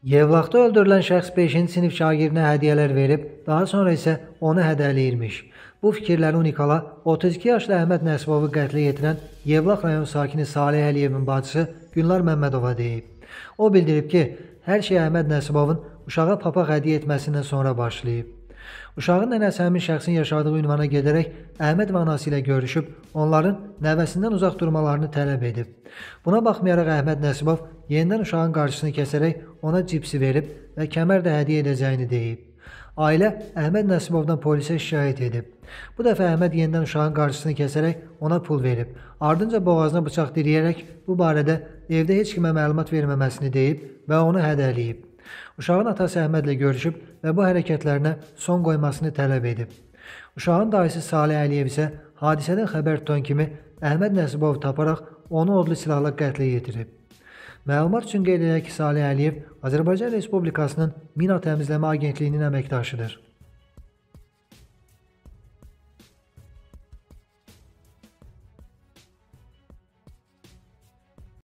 Yevlaxda öldürülən şəxs 5-ci sinif şagirdinə hədiyyələr verib, daha sonra isə onu hədələyirmiş. Bu fikirləri Unikala 32 yaşlı Əhməd Nəsibovu qətlə yetirən Yevlax rayon sakini Salih Əliyevin bacısı Gülnar Məmmədova deyib. O bildirib ki, hər şey Əhməd Nəsibovun uşağa papaq hədiyyə etməsindən sonra başlayıb. Uşağın nənəsi həmin şəxsin yaşadığı ünvana gedərək Əhməd və anası ilə görüşüb, onların nəvəsindən uzaq durmalarını tələb edib. Buna baxmayaraq Əhməd Nəsibov yenidən uşağın qarşısını kəsərək ona cipsi verib və kəmər də hədiyyə edəcəyini deyib. Ailə Əhməd Nəsibovdan polisə şikayət edib. Bu dəfə Əhməd yenidən uşağın qarşısını kəsərək ona pul verib. Ardınca boğazına bıçaq diriyərək bu barədə evdə heç kimə məlumat verməməsini deyib və onu hədələyib. Uşağın atası Əhmədlə görüşüb və bu hərəkətlərinə son qoymasını tələb edib. Uşağın dayısı Salih Əliyev isə hadisədən xəbər tutan kimi Əhməd Nəsibovu taparaq onu odlu silahla qətlə yetirib. Məlumat üçün qeyd edək ki, Salih Əliyev Azərbaycan Respublikasının Mina Təmizləmə Agentliyinin əməkdaşıdır.